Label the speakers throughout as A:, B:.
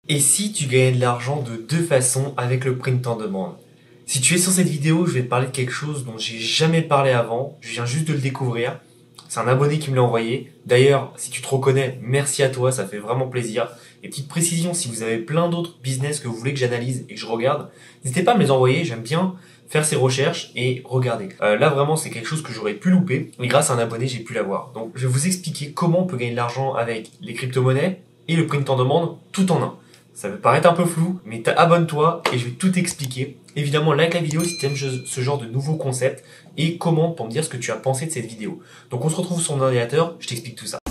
A: Et si tu gagnais de l'argent de deux façons avec le print on demand? Si tu es sur cette vidéo, je vais te parler de quelque chose dont j'ai jamais parlé avant. Je viens juste de le découvrir. C'est un abonné qui me l'a envoyé. D'ailleurs, si tu te reconnais, merci à toi, ça fait vraiment plaisir. Et petite précision, si vous avez plein d'autres business que vous voulez que j'analyse et que je regarde, n'hésitez pas à me les envoyer. J'aime bien faire ces recherches et regarder. Là, vraiment, c'est quelque chose que j'aurais pu louper. Mais grâce à un abonné, j'ai pu l'avoir. Donc, je vais vous expliquer comment on peut gagner de l'argent avec les crypto-monnaies et le print on demand tout en un. Ça peut paraître un peu flou, mais abonne-toi et je vais tout expliquer. Évidemment, like la vidéo si tu aimes ce genre de nouveaux concepts et commente pour me dire ce que tu as pensé de cette vidéo. Donc on se retrouve sur mon ordinateur, je t'explique tout ça.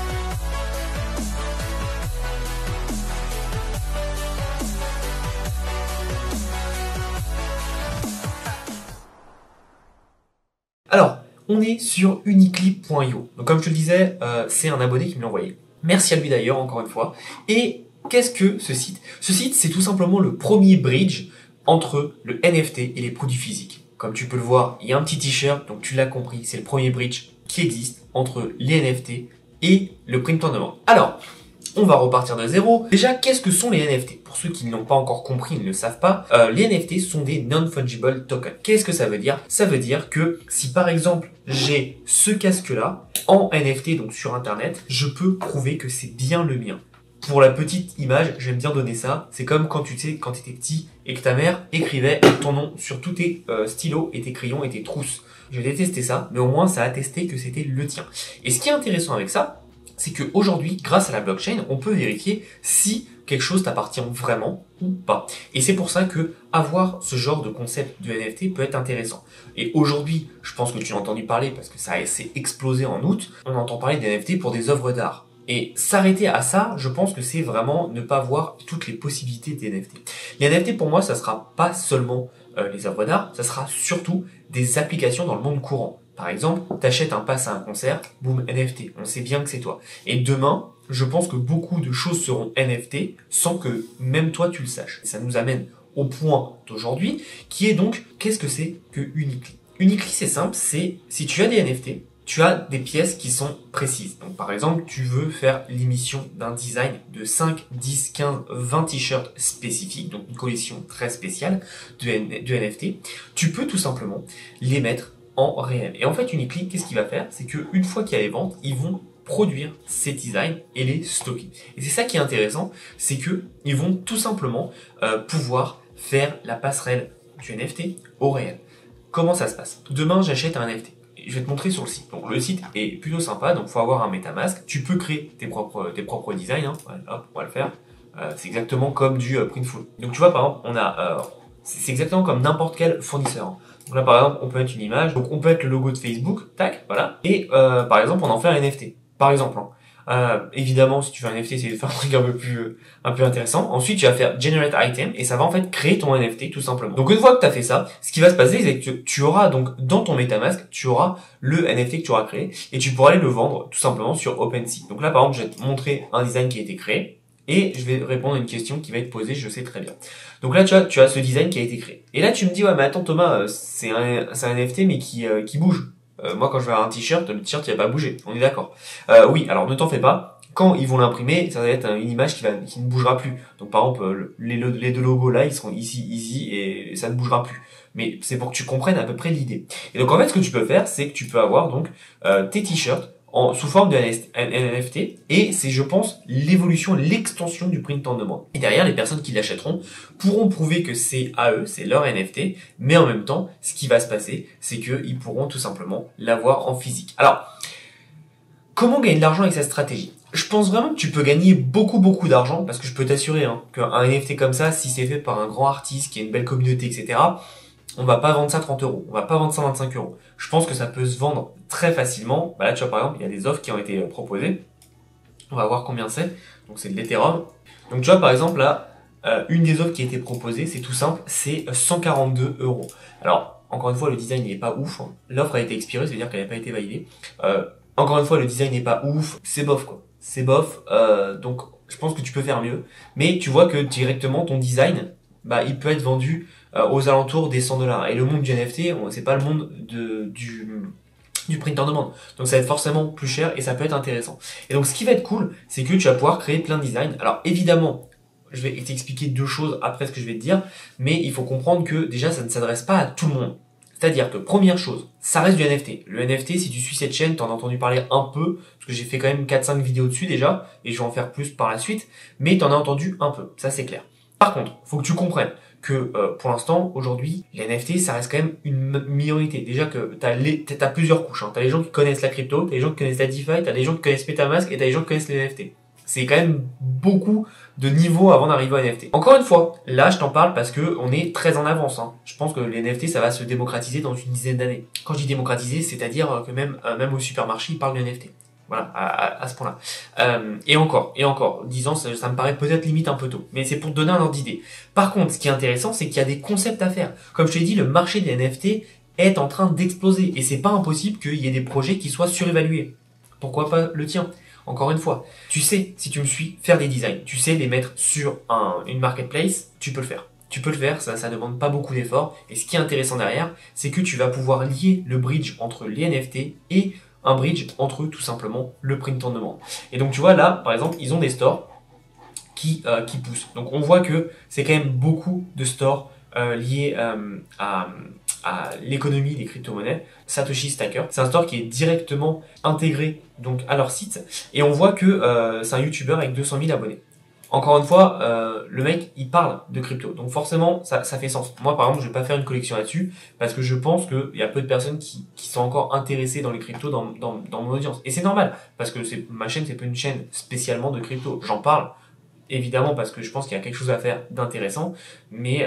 A: Alors, on est sur uniclip.io. Donc comme je te le disais, c'est un abonné qui me l'a envoyé. Merci à lui d'ailleurs, encore une fois. Et qu'est-ce que ce site? Ce site, c'est tout simplement le premier bridge entre le NFT et les produits physiques. Comme tu peux le voir, il y a un petit t-shirt, donc tu l'as compris, c'est le premier bridge qui existe entre les NFT et le print on demand. Alors, on va repartir de zéro. Déjà, qu'est-ce que sont les NFT? Pour ceux qui ne l'ont pas encore compris, ils ne le savent pas, les NFT sont des non-fungible tokens. Qu'est-ce que ça veut dire? Ça veut dire que si par exemple, j'ai ce casque-là en NFT, donc sur Internet, je peux prouver que c'est bien le mien. Pour la petite image, j'aime bien donner ça. C'est comme quand tu sais, quand tu étais petit et que ta mère écrivait ton nom sur tous tes stylos et tes crayons et tes trousses. Je détestais ça, mais au moins ça attestait que c'était le tien. Et ce qui est intéressant avec ça, c'est qu'aujourd'hui, grâce à la blockchain, on peut vérifier si quelque chose t'appartient vraiment ou pas. Et c'est pour ça que avoir ce genre de concept de NFT peut être intéressant. Et aujourd'hui, je pense que tu as entendu parler parce que ça s'est explosé en août, on entend parler des NFT pour des œuvres d'art. Et s'arrêter à ça, je pense que c'est vraiment ne pas voir toutes les possibilités des NFT. Les NFT, pour moi, ça sera pas seulement les œuvres d'art, ça sera surtout des applications dans le monde courant. Par exemple, t'achètes un pass à un concert, boum, NFT, on sait bien que c'est toi. Et demain, je pense que beaucoup de choses seront NFT sans que même toi tu le saches. Et ça nous amène au point d'aujourd'hui, qui est donc, qu'est-ce que c'est que Unicli? Unicli, c'est simple, c'est si tu as des NFT, tu as des pièces qui sont précises. Donc, par exemple, tu veux faire l'émission d'un design de 5, 10, 15, 20 t-shirts spécifiques, donc une collection très spéciale de NFT. Tu peux tout simplement les mettre en réel. Et en fait, Unicli, qu'est-ce qu'il va faire? C'est qu'une fois qu'il y a les ventes, ils vont produire ces designs et les stocker. Et c'est ça qui est intéressant, c'est que ils vont tout simplement pouvoir faire la passerelle du NFT au réel. Comment ça se passe? Demain, j'achète un NFT. Je vais te montrer sur le site. Donc le site est plutôt sympa, donc faut avoir un MetaMask. Tu peux créer tes propres designs. Hein. Ouais, hop, on va le faire. C'est exactement comme du Printful. Donc tu vois, par exemple, on a, c'est exactement comme n'importe quel fournisseur. Donc là, par exemple, on peut mettre une image. Donc on peut mettre le logo de Facebook, tac, voilà. Et par exemple, on en fait un NFT. Par exemple. Hein. Évidemment, si tu fais un NFT, c'est de faire un truc un peu intéressant. Ensuite, tu vas faire Generate Item et ça va en fait créer ton NFT tout simplement. Donc une fois que tu as fait ça, ce qui va se passer, c'est que tu auras donc dans ton MetaMask, tu auras le NFT que tu auras créé et tu pourras aller le vendre tout simplement sur OpenSea. Donc là, par exemple, je vais te montrer un design qui a été créé et je vais répondre à une question qui va être posée, je sais très bien. Donc là, tu as ce design qui a été créé. Et là, tu me dis, ouais, mais attends Thomas, c'est un NFT mais qui bouge. Moi, quand je vais avoir un t-shirt, le t-shirt, il va pas bouger. On est d'accord. Oui, alors ne t'en fais pas. Quand ils vont l'imprimer, ça va être une image qui ne bougera plus. Donc, par exemple, les deux logos là, ils seront ici, et ça ne bougera plus. Mais c'est pour que tu comprennes à peu près l'idée. Et donc, en fait, ce que tu peux faire, c'est que tu peux avoir donc tes t-shirts sous forme de NFT, et c'est, je pense, l'évolution, l'extension du print on demand. Et derrière, les personnes qui l'achèteront pourront prouver que c'est à eux, c'est leur NFT, mais en même temps, ce qui va se passer, c'est qu'ils pourront tout simplement l'avoir en physique. Alors, comment gagner de l'argent avec cette stratégie? Je pense vraiment que tu peux gagner beaucoup d'argent, parce que je peux t'assurer qu'un NFT comme ça, si c'est fait par un grand artiste, qui a une belle communauté, etc., on va pas vendre ça 30 euros, on va pas vendre ça 25 euros. Je pense que ça peut se vendre très facilement. Bah là, tu vois, par exemple, il y a des offres qui ont été proposées. On va voir combien c'est. Donc, c'est de l'Ethereum. Donc, tu vois, par exemple, là, une des offres qui a été proposée, c'est tout simple, c'est 142 euros. Alors, encore une fois, le design n'est pas ouf. Hein. L'offre a été expirée, ça veut dire qu'elle n'a pas été validée. Encore une fois, le design n'est pas ouf. C'est bof, quoi. C'est bof. Donc, je pense que tu peux faire mieux. Mais tu vois que directement, ton design, bah, il peut être vendu aux alentours des 100 $. Et le monde du NFT, c'est pas le monde du print on demand. Donc ça va être forcément plus cher et ça peut être intéressant. Et donc ce qui va être cool, c'est que tu vas pouvoir créer plein de designs. Alors évidemment, je vais t'expliquer deux choses après ce que je vais te dire, mais il faut comprendre que déjà ça ne s'adresse pas à tout le monde. C'est-à-dire que première chose, ça reste du NFT. Le NFT, si tu suis cette chaîne, t'en as entendu parler un peu, parce que j'ai fait quand même 4-5 vidéos dessus déjà, et je vais en faire plus par la suite, mais t'en as entendu un peu, ça c'est clair. Par contre, faut que tu comprennes que pour l'instant, aujourd'hui, les NFT, ça reste quand même une minorité. Déjà que t'as plusieurs couches. Hein. T'as les gens qui connaissent la crypto, t'as les gens qui connaissent la DeFi, t'as les gens qui connaissent MetaMask et t'as les gens qui connaissent les NFT. C'est quand même beaucoup de niveaux avant d'arriver au NFT. Encore une fois, là, je t'en parle parce que on est très en avance. Hein. Je pense que les NFT, ça va se démocratiser dans une dizaine d'années. Quand je dis démocratiser, c'est-à-dire que même au supermarché, ils parlent de NFT. Voilà, à ce point-là. Et encore, disons, ça me paraît peut-être limite un peu tôt, mais c'est pour te donner un ordre d'idée. Par contre, ce qui est intéressant, c'est qu'il y a des concepts à faire. Comme je te l'ai dit, le marché des NFT est en train d'exploser, et c'est pas impossible qu'il y ait des projets qui soient surévalués. Pourquoi pas le tien? Encore une fois, tu sais, si tu me suis, faire des designs, tu sais les mettre sur une marketplace, tu peux le faire. Tu peux le faire, ça demande pas beaucoup d'efforts, et ce qui est intéressant derrière, c'est que tu vas pouvoir lier le bridge entre les NFT et un bridge entre tout simplement le print on demand. Et donc tu vois là, par exemple, ils ont des stores qui poussent. Donc on voit que c'est quand même beaucoup de stores liés à l'économie des crypto-monnaies. Satoshi Stacker, c'est un store qui est directement intégré donc à leur site, et on voit que c'est un YouTuber avec 200 000 abonnés. Encore une fois, le mec, il parle de crypto. Donc forcément, ça fait sens. Moi, par exemple, je vais pas faire une collection là-dessus parce que je pense qu'il y a peu de personnes qui sont encore intéressées dans les cryptos dans mon audience. Et c'est normal parce que ma chaîne, c'est pas une chaîne spécialement de crypto. J'en parle, évidemment, parce que je pense qu'il y a quelque chose à faire d'intéressant, mais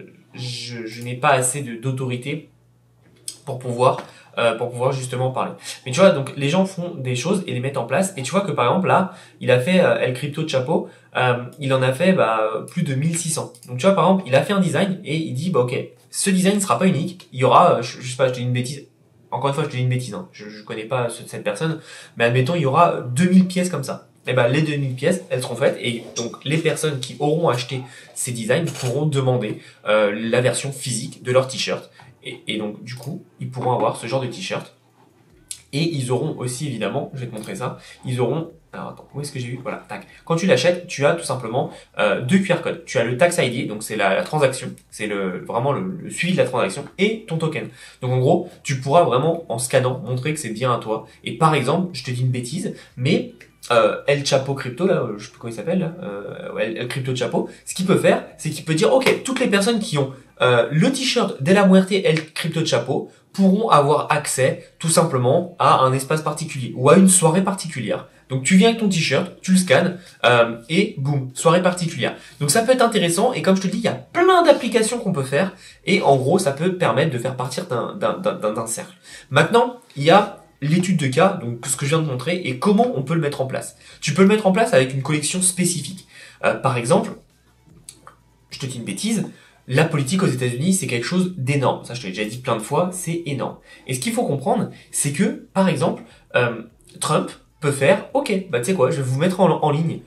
A: je n'ai pas assez d'autorité pour pouvoir justement parler. Mais tu vois, donc les gens font des choses et les mettent en place. Et tu vois que par exemple là, il a fait El Crypto Chapo, il en a fait plus de 1600. Donc tu vois, par exemple, il a fait un design et il dit ok, ce design ne sera pas unique. Il y aura, je sais pas, je te dis une bêtise. Encore une fois, je te dis une bêtise. Hein. Je connais pas cette personne, mais admettons, il y aura 2000 pièces comme ça. Et les 2000 pièces, elles seront faites, et donc les personnes qui auront acheté ces designs pourront demander la version physique de leur t-shirt. Et donc, du coup, ils pourront avoir ce genre de t-shirt. Et ils auront aussi, évidemment, je vais te montrer ça, ils auront... Alors, attends, où est-ce que j'ai vu? Voilà, tac. Quand tu l'achètes, tu as tout simplement deux QR codes. Tu as le Tax ID, donc c'est la transaction, c'est vraiment le suivi de la transaction, et ton token. Donc, en gros, tu pourras vraiment, en scannant, montrer que c'est bien à toi. Et par exemple, je te dis une bêtise, mais... El Chapo Crypto, là, je sais plus comment il s'appelle, là, El Crypto Chapo, ce qu'il peut faire, c'est qu'il peut dire, ok, toutes les personnes qui ont le t-shirt de la Muerte El Crypto Chapo pourront avoir accès tout simplement à un espace particulier ou à une soirée particulière. Donc tu viens avec ton t-shirt, tu le scannes et boum, soirée particulière. Donc ça peut être intéressant, et comme je te dis, il y a plein d'applications qu'on peut faire, et en gros ça peut permettre de faire partir d'un cercle. Maintenant, il y a l'étude de cas, donc ce que je viens de montrer, et comment on peut le mettre en place. Tu peux le mettre en place avec une collection spécifique. Par exemple, je te dis une bêtise, la politique aux États-Unis, c'est quelque chose d'énorme. Ça, je te l'ai déjà dit plein de fois, c'est énorme. Et ce qu'il faut comprendre, c'est que, par exemple, Trump peut faire, ok, tu sais quoi, je vais vous mettre en ligne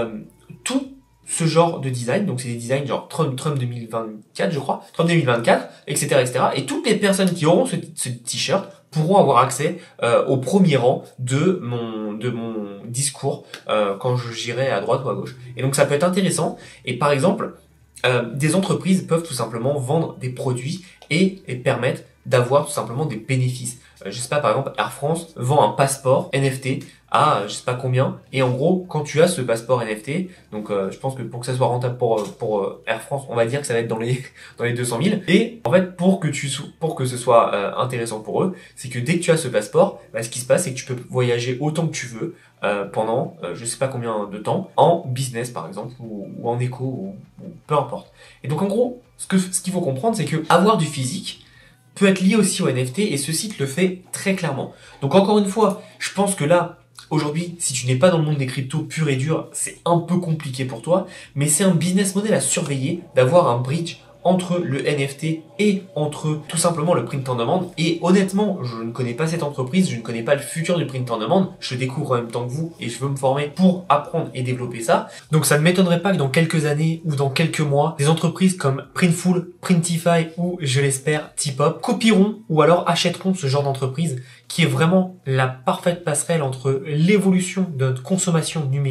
A: tout ce genre de design. Donc c'est des designs genre Trump 2024, je crois, Trump 2024, etc., etc. Et toutes les personnes qui auront ce t-shirt pourront avoir accès au premier rang de mon discours quand j'irai à droite ou à gauche. Et donc ça peut être intéressant. Et par exemple, des entreprises peuvent tout simplement vendre des produits et permettre d'avoir tout simplement des bénéfices. Je sais pas, par exemple, Air France vend un passeport NFT à je sais pas combien, et en gros, quand tu as ce passeport NFT, donc je pense que pour que ça soit rentable pour Air France, on va dire que ça va être dans les 200 000. Et en fait, pour que ce soit intéressant pour eux, c'est que dès que tu as ce passeport, ce qui se passe, c'est que tu peux voyager autant que tu veux pendant je sais pas combien de temps, en business par exemple, ou en éco, ou peu importe. Et donc en gros, ce qu'il faut comprendre, c'est que avoir du physique peut être lié aussi au NFT, et ce site le fait très clairement. Donc encore une fois, je pense que là, aujourd'hui, si tu n'es pas dans le monde des cryptos pur et dur, c'est un peu compliqué pour toi, mais c'est un business model à surveiller, d'avoir un bridge entre le NFT et entre tout simplement le print on demand. Et honnêtement, je ne connais pas cette entreprise, je ne connais pas le futur du print on demand, je découvre en même temps que vous et je veux me former pour apprendre et développer ça. Donc ça ne m'étonnerait pas que dans quelques années ou dans quelques mois, des entreprises comme Printful, Printify ou, je l'espère, Tipop copieront ou alors achèteront ce genre d'entreprise, qui est vraiment la parfaite passerelle entre l'évolution de notre consommation numérique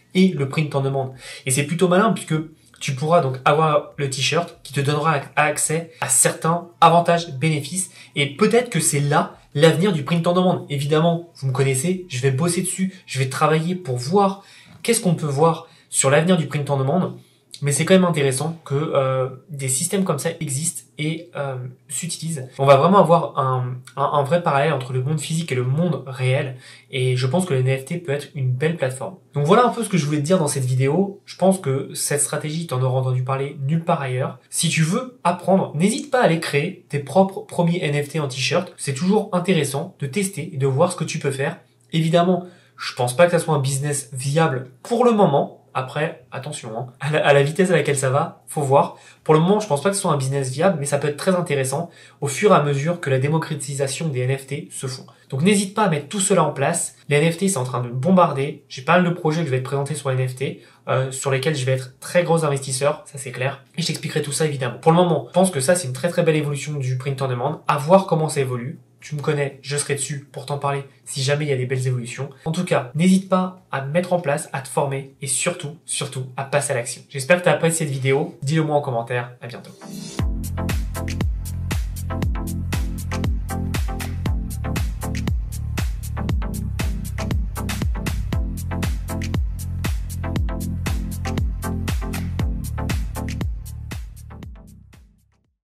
A: et le print on demand. Et c'est plutôt malin puisque tu pourras donc avoir le t-shirt qui te donnera accès à certains avantages, bénéfices, et peut-être que c'est là l'avenir du print on demand. Évidemment, vous me connaissez, je vais bosser dessus, je vais travailler pour voir qu'est-ce qu'on peut voir sur l'avenir du print on demand. Mais c'est quand même intéressant que des systèmes comme ça existent et s'utilisent. On va vraiment avoir un vrai parallèle entre le monde physique et le monde réel. Et je pense que le NFT peut être une belle plateforme. Donc voilà un peu ce que je voulais te dire dans cette vidéo. Je pense que cette stratégie, tu en auras entendu parler nulle part ailleurs. Si tu veux apprendre, n'hésite pas à aller créer tes propres premiers NFT en t-shirt. C'est toujours intéressant de tester et de voir ce que tu peux faire. Évidemment, je pense pas que ça soit un business viable pour le moment. Après, attention, hein, à la vitesse à laquelle ça va, faut voir. Pour le moment, je pense pas que ce soit un business viable, mais ça peut être très intéressant au fur et à mesure que la démocratisation des NFT se font. Donc n'hésite pas à mettre tout cela en place. Les NFT, c'est en train de bombarder. J'ai pas mal de projets que je vais te présenter sur les NFT, sur lesquels je vais être très gros investisseur, ça c'est clair. Et je t'expliquerai tout ça évidemment. Pour le moment, je pense que ça c'est une très très belle évolution du print on demand. À voir comment ça évolue. Tu me connais, je serai dessus pour t'en parler si jamais il y a des belles évolutions. En tout cas, n'hésite pas à me mettre en place, à te former et surtout, à passer à l'action. J'espère que tu as apprécié cette vidéo. Dis-le moi en commentaire. À bientôt.